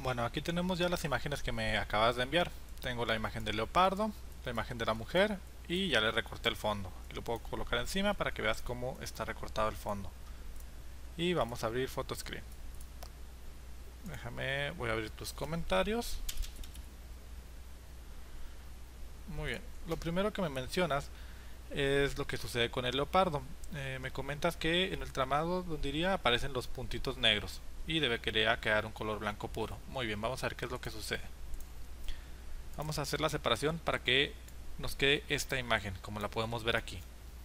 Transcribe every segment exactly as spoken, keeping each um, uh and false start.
Bueno, aquí tenemos ya las imágenes que me acabas de enviar. Tengo la imagen del leopardo, la imagen de la mujer y ya le recorté el fondo. Lo puedo colocar encima para que veas cómo está recortado el fondo. Y vamos a abrir Photoscreen. Déjame, voy a abrir tus comentarios. Muy bien. Lo primero que me mencionas es lo que sucede con el leopardo. Eh, me comentas que en el tramado donde iría aparecen los puntitos negros y debe querer quedar un color blanco puro. Muy bien, vamos a ver qué es lo que sucede. Vamos a hacer la separación para que nos quede esta imagen, como la podemos ver aquí.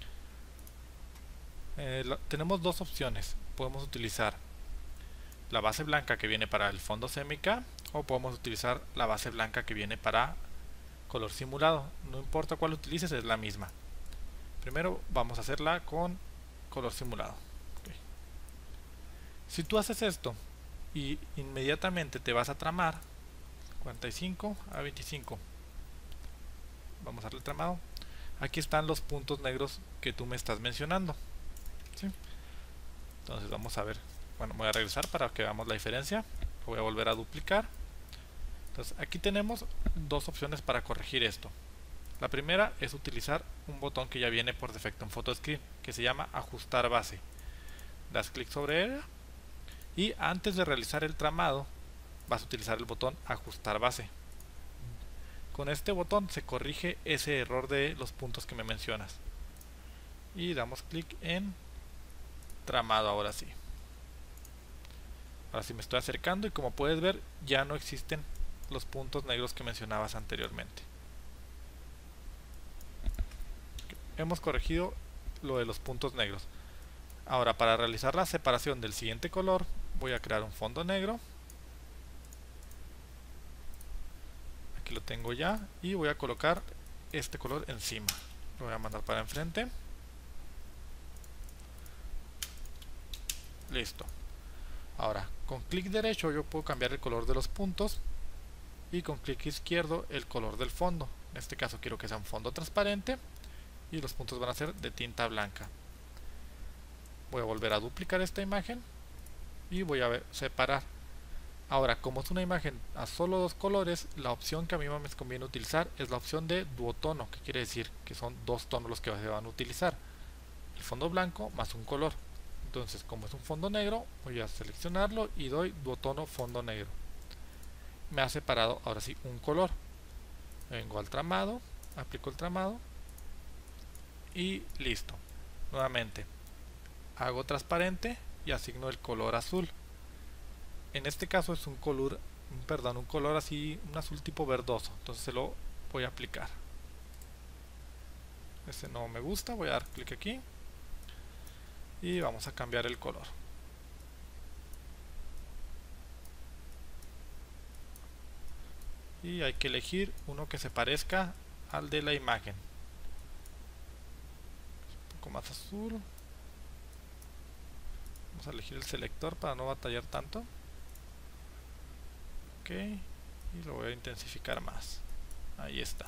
Eh, la, tenemos dos opciones. Podemos utilizar la base blanca que viene para el fondo semica o podemos utilizar la base blanca que viene para color simulado. No importa cuál utilices, es la misma. Primero vamos a hacerla con color simulado. Okay. Si tú haces esto y inmediatamente te vas a tramar cuarenta y cinco a veinticinco, vamos a darle tramado. Aquí están los puntos negros que tú me estás mencionando, ¿sí? Entonces vamos a ver. Bueno, voy a regresar para que veamos la diferencia. Voy a volver a duplicar. Entonces aquí tenemos dos opciones para corregir esto. La primera es utilizar un botón que ya viene por defecto en Photoscreen, que se llama ajustar base. Das clic sobre él y antes de realizar el tramado vas a utilizar el botón ajustar base. Con este botón se corrige ese error de los puntos que me mencionas. Y damos clic en tramado ahora sí. Ahora sí me estoy acercando y como puedes ver ya no existen los puntos negros que mencionabas anteriormente. Hemos corregido lo de los puntos negros. Ahora, para realizar la separación del siguiente color voy a crear un fondo negro. Aquí lo tengo ya y voy a colocar este color encima. Lo voy a mandar para enfrente. Listo. Ahora, con clic derecho yo puedo cambiar el color de los puntos y con clic izquierdo el color del fondo. En este caso quiero que sea un fondo transparente y los puntos van a ser de tinta blanca. Voy a volver a duplicar esta imagen y voy a ver, separar. Ahora, como es una imagen a solo dos colores, la opción que a mí me conviene utilizar es la opción de duotono, que quiere decir que son dos tonos los que se van a utilizar. El fondo blanco más un color. Entonces, como es un fondo negro, voy a seleccionarlo y doy duotono fondo negro. Me ha separado ahora sí un color. Vengo al tramado, aplico el tramado y listo. Nuevamente hago transparente y asigno el color azul. En este caso es un color, perdón, un color así, un azul tipo verdoso. Entonces se lo voy a aplicar. Este no me gusta, voy a dar clic aquí y vamos a cambiar el color. Y hay que elegir uno que se parezca al de la imagen. Un poco más azul. Vamos a elegir el selector para no batallar tanto. Ok, y lo voy a intensificar más. Ahí está.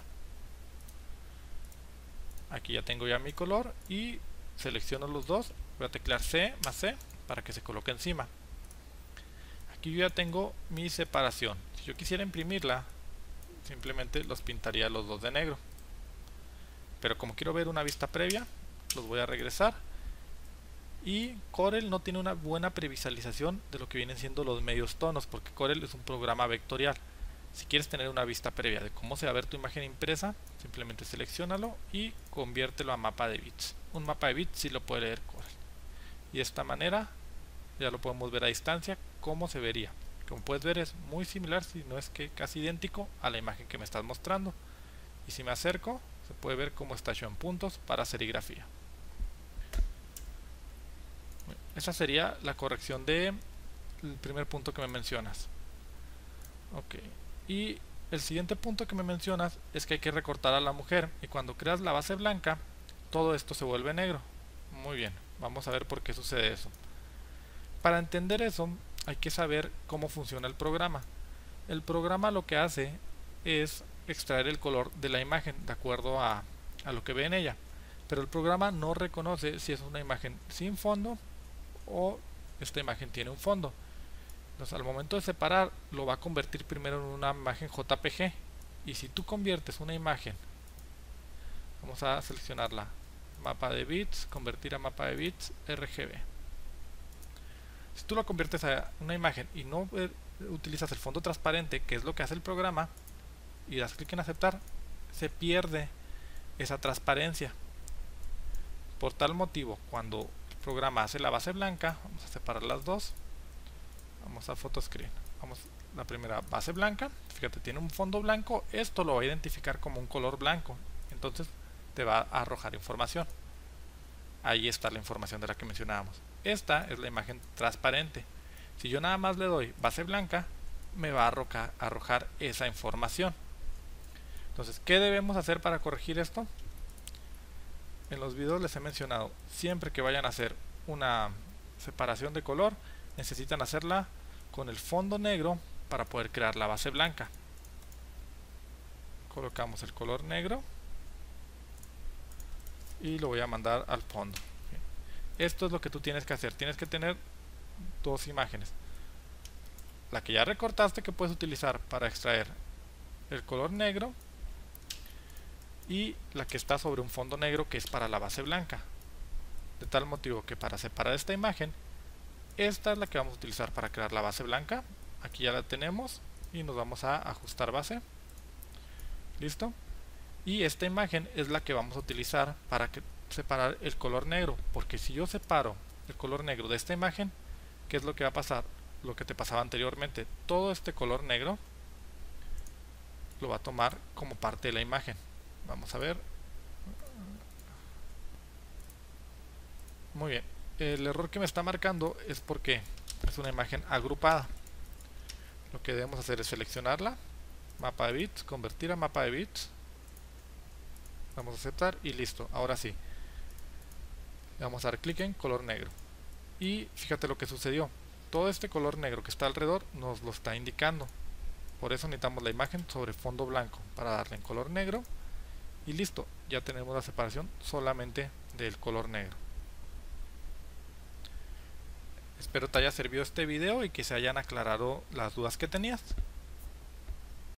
Aquí ya tengo ya mi color y selecciono los dos. Voy a teclear C más C para que se coloque encima. Aquí yo ya tengo mi separación. Si yo quisiera imprimirla, simplemente los pintaría los dos de negro. Pero como quiero ver una vista previa, los voy a regresar. Y Corel no tiene una buena previsualización de lo que vienen siendo los medios tonos, porque Corel es un programa vectorial. Si quieres tener una vista previa de cómo se va a ver tu imagen impresa, simplemente selecciónalo y conviértelo a mapa de bits. Un mapa de bits sí lo puede leer Corel. Y de esta manera ya lo podemos ver a distancia cómo se vería. Como puedes ver es muy similar, si no es que casi idéntico a la imagen que me estás mostrando. Y si me acerco, se puede ver cómo está hecho en puntos para serigrafía. Esa sería la corrección del primer punto que me mencionas. Ok. Y el siguiente punto que me mencionas es que hay que recortar a la mujer. Y cuando creas la base blanca, todo esto se vuelve negro. Muy bien. Vamos a ver por qué sucede eso. Para entender eso, hay que saber cómo funciona el programa. El programa lo que hace es extraer el color de la imagen de acuerdo a, a lo que ve en ella. Pero el programa no reconoce si es una imagen sin fondo o esta imagen tiene un fondo. Entonces, al momento de separar, lo va a convertir primero en una imagen J P G. Y si tú conviertes una imagen, vamos a seleccionarla, mapa de bits, convertir a mapa de bits R G B. Si tú lo conviertes a una imagen y no eh, utilizas el fondo transparente, que es lo que hace el programa, y das clic en aceptar, se pierde esa transparencia. Por tal motivo, cuando el programa hace la base blanca, vamos a separar las dos, vamos a photo screen, vamos la primera base blanca, fíjate, tiene un fondo blanco, esto lo va a identificar como un color blanco, entonces te va a arrojar información. Ahí está la información de la que mencionábamos. Esta es la imagen transparente. Si yo nada más le doy base blanca, me va a arrojar, arrojar esa información. Entonces, ¿qué debemos hacer para corregir esto? En los videos les he mencionado, siempre que vayan a hacer una separación de color, necesitan hacerla con el fondo negro para poder crear la base blanca. Colocamos el color negro y lo voy a mandar al fondo. Esto es lo que tú tienes que hacer. Tienes que tener dos imágenes. La que ya recortaste, que puedes utilizar para extraer el color negro, y la que está sobre un fondo negro, que es para la base blanca. De tal motivo que para separar esta imagen, esta es la que vamos a utilizar para crear la base blanca. Aquí ya la tenemos y nos vamos a ajustar base. Listo. Y esta imagen es la que vamos a utilizar para que separar el color negro, porque si yo separo el color negro de esta imagen, ¿qué es lo que va a pasar? Lo que te pasaba anteriormente, todo este color negro lo va a tomar como parte de la imagen. Vamos a ver. Muy bien, el error que me está marcando es porque es una imagen agrupada. Lo que debemos hacer es seleccionarla, mapa de bits, convertir a mapa de bits, vamos a aceptar y listo. Ahora sí, le vamos a dar clic en color negro y fíjate lo que sucedió. Todo este color negro que está alrededor nos lo está indicando. Por eso necesitamos la imagen sobre fondo blanco para darle en color negro y listo, ya tenemos la separación solamente del color negro. Espero te haya servido este video y que se hayan aclarado las dudas que tenías.